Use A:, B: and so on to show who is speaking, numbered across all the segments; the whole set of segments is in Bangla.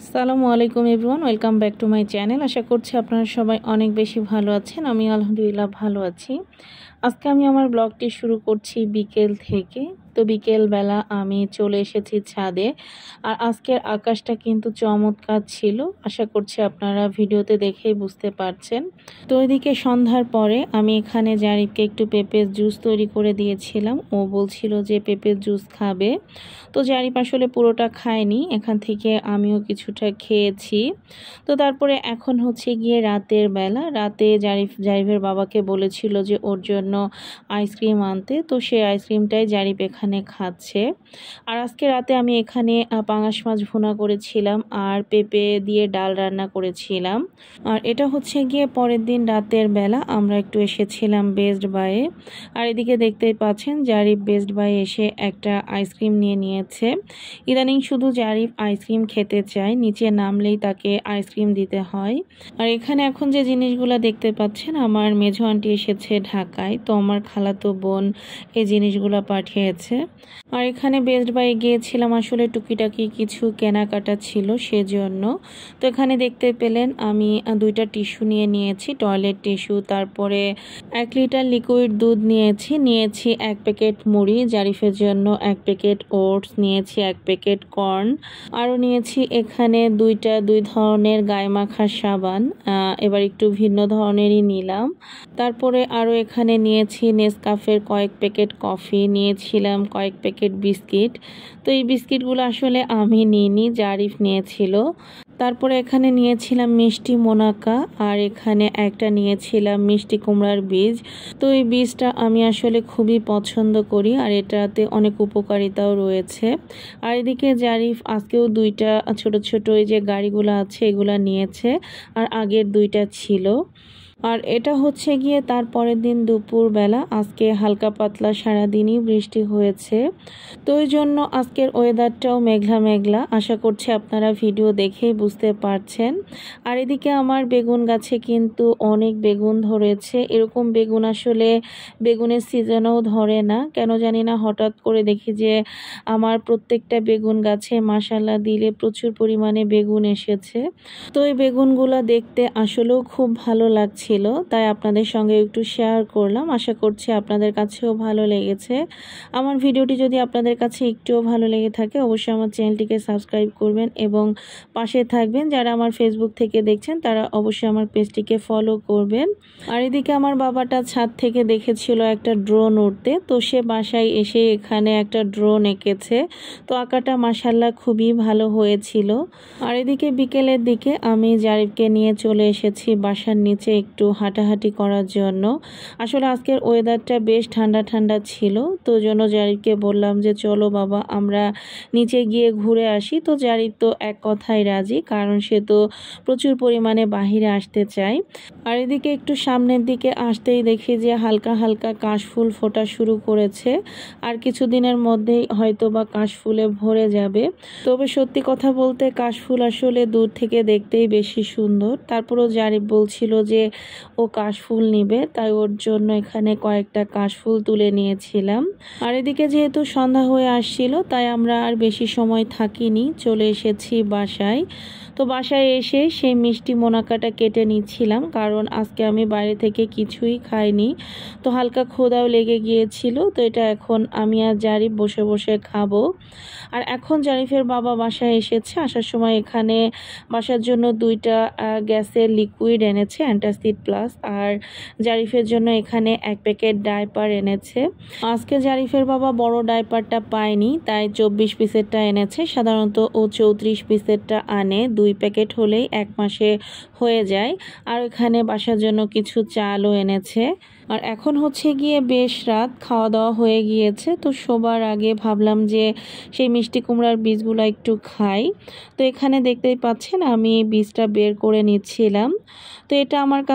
A: আসসালামু আলাইকুম everyone, welcome back to my channel. আশা করছি আপনারা সবাই অনেক বেশি ভালো আছেন। আমি আলহামদুলিল্লাহ ভালো আছি। আজকে আমি আমার ব্লগটি শুরু করছি বিকেল থেকে। তো বিকেলবেলা আমি চলে এসেছি ছাদে। আর আজকের আকাশটা কিন্তু চমৎকার ছিল। আশা করছি আপনারা ভিডিওতে দেখেই বুঝতে পারছেন। তো এদিকে সন্ধ্যার পরে আমি এখানে জারিফকে একটু পেঁপের জুস তৈরি করে দিয়েছিলাম। ও বলছিল যে পেঁপের জুস খাবে। তো জারিফ আসলে পুরোটা খায়নি, এখান থেকে আমিও কিছুটা খেয়েছি। তো তারপরে এখন হচ্ছে গিয়ে রাতের বেলা। রাতে জারিফের বাবাকে বলেছিল যে ওর জন্য আইসক্রিম আনতে, তো সেই আইসক্রিমটাই জারিফ এখানে খাচ্ছে। আর আজকে রাতে আমি এখানে পাঙাশ মাছ ভুনা করেছিলাম আর পেঁপে দিয়ে ডাল রান্না করেছিলাম। আর এটা হচ্ছে গিয়ে পরের দিন রাতের বেলা আমরা একটু এসেছিলাম বেস্ট বাইয়ে। আর এদিকে দেখতেই পাচ্ছেন জারিফ বেস্ট বাইয়ে এসে একটা আইসক্রিম নিয়েছে। ইদানিং শুধু জারিফ আইসক্রিম খেতে চায়, নিচে নামলেই তাকে আইসক্রিম দিতে হয়। আর এখানে এখন যে জিনিসগুলো দেখতে পাচ্ছেন, আমার মেঝো আন্টি এসেছে ঢাকায়, তো আমার খালাতো বোন এই জিনিসগুলো পাঠিয়েছে। আর এখানে বেস্ট বাইয়ে গিয়েছিলাম আসলে টুকিটাকি কিছু কেনাকাটা ছিল সেজন্য। তো এখানে দেখতে পেলেন আমি দুইটা টিস্যু নিয়েছি, টয়লেট টিস্যু, তারপরে 1 লিটার লিকুইড দুধ নিয়েছি 1 প্যাকেট মুড়ি, জারিফের জন্য 1 প্যাকেট ওটস নিয়েছি, 1 প্যাকেট কর্ন, আরও নিয়েছি এখানে দুই ধরনের গায়ে মাখার সাবান, এবার একটু ভিন্ন ধরনেরই নিলাম। তারপরে আরও এখানে নিয়েছি নেসকাফের কয়েক প্যাকেট কফি, নিয়েছিলাম কয়েক প্যাকেট বিস্কিট। তো এই বিস্কিটগুলো আসলে আমি নিইনি, জারিফ নিয়েছিল। তারপরে এখানে নিয়েছিলাম মিষ্টি মোনাকা, আর এখানে একটা নিয়েছিলাম মিষ্টি কুমড়ার বীজ। তো এই বীজটা আমি আসলে খুবই পছন্দ করি আর এটাতে অনেক উপকারিতাও রয়েছে। আর এদিকে জারিফ আজকেও দুইটা ছোট এই যে গাড়িগুলো আছে এগুলা নিয়েছে, আর আগের দুইটা ছিল। আর এটা হচ্ছে গিয়ে তার পরের দিন দুপুরবেলা। আজকে হালকা পাতলা সারাদিনই বৃষ্টি হয়েছে, তো এই জন্য আজকের ওয়েদারটাও মেঘলা। আশা করছি আপনারা ভিডিও দেখেই বুঝতে পারছেন। আর এদিকে আমার বেগুন গাছে কিন্তু অনেক বেগুন ধরেছে। এরকম বেগুন আসলে বেগুনের সিজনেও ধরে না, কেন জানি না। হঠাৎ করে দেখি যে আমার প্রত্যেকটা বেগুন গাছে মাশাআল্লাহ দিলে প্রচুর পরিমাণে বেগুন এসেছে। তো এই বেগুনগুলো দেখতে আসলেও খুব ভালো লাগছে, তাই আপনাদের সঙ্গে একটু শেয়ার করলাম। আশা করছি আপনাদের কাছেও ভালো লেগেছে। আমার ভিডিওটি যদি আপনাদের কাছে একটুও ভালো লেগে থাকে অবশ্যই আমার চ্যানেলটিকে সাবস্ক্রাইব করবেন এবং পাশে থাকবেন। যারা আমার ফেসবুক থেকে দেখছেন তারা অবশ্যই আমার পেজটিকে ফলো করবেন। আর এদিকে আমার বাবাটা ছাদ থেকে দেখেছিল একটা ড্রোন উড়তে, তো সে বাসায় এসে এখানে একটা ড্রোন এঁকেছে। তো আঁকাটা মাশাআল্লাহ খুবই ভালো হয়েছিল। আর এদিকে বিকেলের দিকে আমি জারিফকে নিয়ে চলে এসেছি বাসার নিচে একটু হাঁটাহাঁটি করার জন্য। আসলে আজকের ওয়েদারটা বেশ ঠান্ডা ছিল, তো জন্য জারিফকে বললাম যে চলো বাবা আমরা নিচে গিয়ে ঘুরে আসি। তো জারিফ তো এক কথায় রাজি, কারণ সে তো প্রচুর পরিমাণে বাহিরে আসতে চায়। আর এদিকে একটু সামনের দিকে আসতেই দেখি যে হালকা কাশফুল ফোটা শুরু করেছে। আর কিছুদিনের মধ্যেই হয়তো বা কাশফুলে ভরে যাবে। তবে সত্যি কথা বলতে কাশফুল আসলে দূর থেকে দেখতেই বেশি সুন্দর। তারপরও জারিফ বলছিল যে ও কাশফুল নিবে, তাই ওর জন্য এখানে কয়েকটা কাশফুল তুলে নিয়েছিলাম। আর এদিকে যেহেতু সন্ধ্যা হয়ে আসছিল তাই আমরা আর বেশি সময় থাকিনি, চলে এসেছি বাসায়। তো বাসায় এসে সেই মিষ্টি মোনাকাটা কেটে নিচ্ছিলাম, কারণ আজকে আমি বাইরে থেকে কিছুই খাইনি, তো হালকা ক্ষুধাও লেগে গিয়েছিল। তো এটা এখন আমি আর জারিফ বসে খাবো। আর এখন জারিফের বাবা বাসায় এসেছে, আসার সময় এখানে বাসার জন্য দুইটা গ্যাসের লিকুইড এনেছে, অ্যান্টাসিড প্লাস, আর জারিফের জন্য এখানে 1 প্যাকেট ডাইপার এনেছে। আজকে জারিফের বাবা বড় ডাইপারটা পায়নি, তাই 24 পিসেরটা এনেছে। সাধারণত ও 34 পিসেরটা আনে, 2 প্যাকেট হলেই 1 মাসে হয়ে যায়। আর এখানে বাসার জন্য কিছু চালও এনেছে। আর এখন হচ্ছে গিয়ে বেশ রাত, খাওয়া দাওয়া হয়ে গিয়েছে। তো শোবার আগে ভাবলাম যে সেই মিষ্টি কুমড়ার বীজগুলো একটু খাই। তো এখানে দেখতেই পাচ্ছেন আমি বীজটা বের করে নিচ্ছিলাম। তো এটা আমার কাছে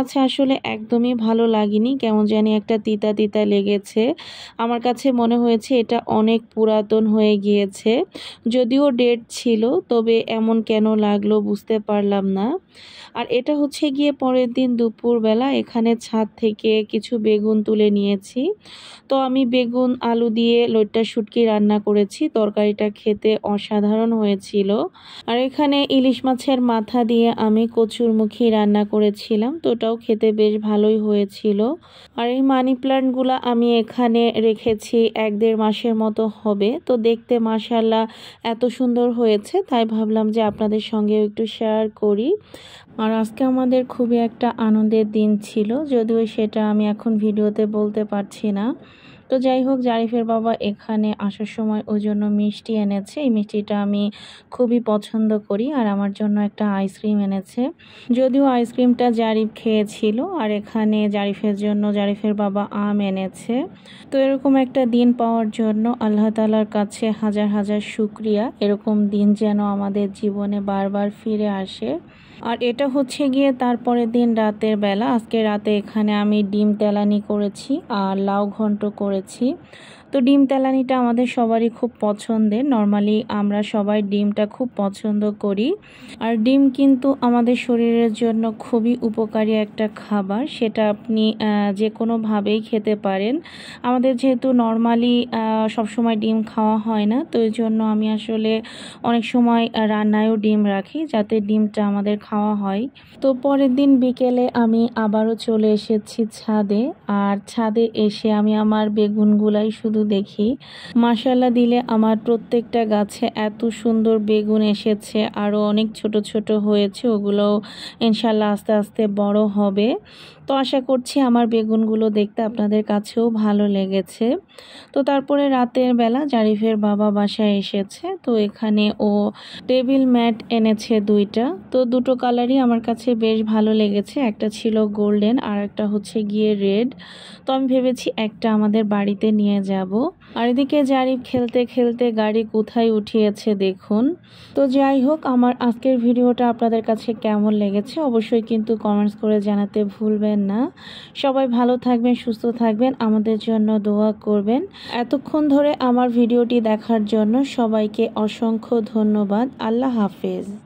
A: কাছে আসলে একদমই ভালো লাগেনি, কেমন জানি একটা তিতা তিতা লেগেছে। আমার কাছে মনে হয়েছে এটা অনেক পুরাতন হয়ে গিয়েছে, যদিও ডেট ছিল, তবে এমন কেন লাগলো বুঝতে পারলাম না। আর এটা হচ্ছে গিয়ে পরের দিন দুপুরবেলা এখানে ছাদ থেকে কিছু বেগুন তুলে নিয়েছি। তো আমি বেগুন আলু দিয়ে লইট্টা শুটকি রান্না করেছি, তরকারিটা খেতে অসাধারণ হয়েছিল। আর এখানে ইলিশ মাছের মাথা দিয়ে আমি কচুরমুখী রান্না করেছিলাম, তো ওটাও খেতে বেশ ভালোই হয়েছিল। আর এই মানি প্ল্যান্টগুলো আমি এখানে রেখেছি 1-1.5 মাসের মতো হবে, তো দেখতে মাশাআল্লাহ এত সুন্দর হয়েছে, তাই ভাবলাম যে আপনাদের সঙ্গেও একটু শেয়ার করি। আর আজকে আমাদের খুবই একটা আনন্দের দিন ছিল, যদিও সেটা আমি এখন ভিডিওতে বলতে পারছি না। তো যাই হোক, জারিফের বাবা এখানে আসার সময় ওই জন্য মিষ্টি এনেছে। এই মিষ্টিটা আমি খুবই পছন্দ করি। আর আমার জন্য একটা আইসক্রিম এনেছে, যদিও আইসক্রিমটা জারিফ খেয়েছিল। আর এখানে জারিফের জন্য জারিফের বাবা আম এনেছে। তো এরকম একটা দিন পাওয়ার জন্য আল্লাহ তাআলার কাছে হাজার হাজার শুকরিয়া। এরকম দিন যেন আমাদের জীবনে বারবার ফিরে আসে। আর এটা হচ্ছে গিয়ে তারপরের দিন রাতের বেলা। আজকে রাতে এখানে আমি ডিম তেলানি করেছি আর লাউ ঘন্ট করেছি। তো ডিম তেলানিটা আমাদের সবারই খুব পছন্দের, নর্মালি আমরা সবাই ডিমটা খুব পছন্দ করি। আর ডিম কিন্তু আমাদের শরীরের জন্য খুবই উপকারী একটা খাবার, সেটা আপনি যে কোনোভাবেই খেতে পারেন। আমাদের যেহেতু নর্মালি সবসময় ডিম খাওয়া হয় না, তো এই জন্য আমি আসলে অনেক সময় রান্নায়ও ডিম রাখি যাতে ডিমটা আমাদের খাওয়া হয়। তো পরের দিন বিকেলে আমি আবারও চলে এসেছি ছাদে। আর ছাদে এসে আমি আমার বেগুনগুলাই শুধু দেখি। মাশাআল্লাহ দিলে আমার প্রত্যেকটা গাছে এত সুন্দর বেগুন এসেছে, আরও অনেক ছোট ছোট হয়েছে, ওগুলো ইনশাল্লাহ আস্তে আস্তে বড় হবে। তো আশা করছি আমার বেগুনগুলো দেখতে আপনাদের কাছেও ভালো লেগেছে। তো তারপরে রাতের বেলা জারিফের বাবা বাসায় এসেছে, তো এখানে ও টেবিল ম্যাট এনেছে 2টা। তো দুটো কালারই আমার কাছে বেশ ভালো লেগেছে, একটা ছিল গোল্ডেন আর একটা হচ্ছে গিয়ে রেড। তো আমি ভেবেছি একটা আমাদের বাড়িতে নিয়ে যাব। আর এদিকে জারিফ খেলতে খেলতে গাড়ি কোথায় উঠিয়েছে দেখুন। তো যাই হোক, আমার আজকের ভিডিওটা আপনাদের কাছে কেমন লেগেছে অবশ্যই কিন্তু কমেন্টস করে জানাতে ভুলবেন না। সবাই ভালো থাকবেন, সুস্থ থাকবেন, আমাদের জন্য দোয়া করবেন। এতক্ষণ ধরে আমার ভিডিওটি দেখার জন্য সবাইকে অসংখ্য ধন্যবাদ। আল্লাহ হাফেজ।